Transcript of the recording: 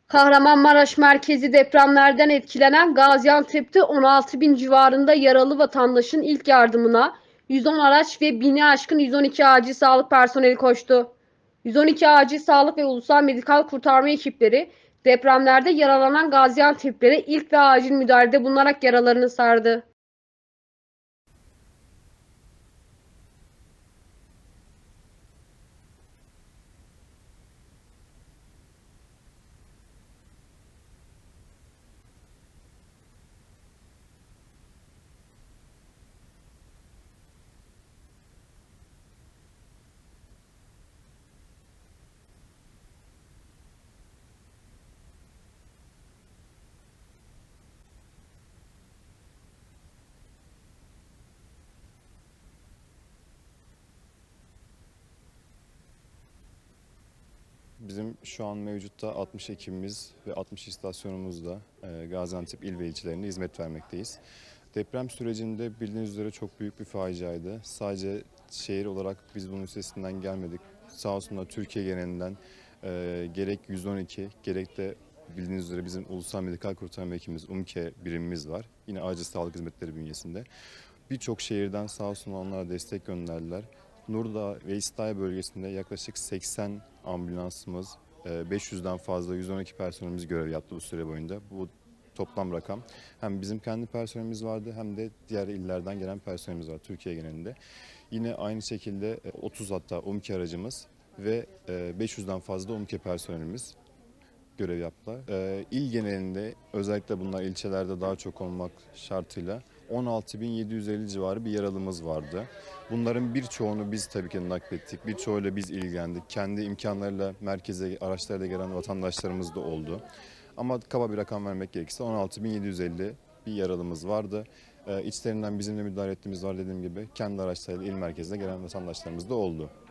Kahramanmaraş merkezi depremlerden etkilenen Gaziantep'te 16 bin civarında yaralı vatandaşın ilk yardımına 110 araç ve 1000'i aşkın 112 acil sağlık personeli koştu. 112 acil sağlık ve ulusal medikal kurtarma ekipleri depremlerde yaralanan Gaziantep'lere ilk ve acil müdahalede bulunarak yaralarını sardı. Bizim şu an mevcutta 60 ekibimiz ve 60 istasyonumuzla Gaziantep il ve ilçelerinde hizmet vermekteyiz. Deprem sürecinde bildiğiniz üzere çok büyük bir faciaydı. Sadece şehir olarak biz bunun üstesinden gelmedik. Sağ olsunlar Türkiye genelinden gerek 112 gerek de bildiğiniz üzere bizim Ulusal Medikal Kurtarma Ekibimiz, UMKE birimimiz var. Yine acil sağlık hizmetleri bünyesinde. Birçok şehirden sağ olsun onlara destek gönderdiler. Nurdağ ve İstihdam bölgesinde yaklaşık 80 ambulansımız, 500'den fazla 112 personelimiz görev yaptı bu süre boyunca. Bu toplam rakam. Hem bizim kendi personelimiz vardı hem de diğer illerden gelen personelimiz var Türkiye genelinde. Yine aynı şekilde 30 hatta UMKE aracımız ve 500'den fazla UMKE personelimiz görev yaptılar. İl genelinde özellikle bunlar ilçelerde daha çok olmak şartıyla 16.750 civarı bir yaralımız vardı. Bunların birçoğunu biz tabii ki naklettik. Birçoğuyla biz ilgilendik. Kendi imkanlarıyla merkeze araçlarla gelen vatandaşlarımız da oldu. Ama kaba bir rakam vermek gerekirse 16.750 bir yaralımız vardı. İçlerinden bizimle müdahale ettiğimiz var dediğim gibi kendi araçlarıyla il merkezine gelen vatandaşlarımız da oldu.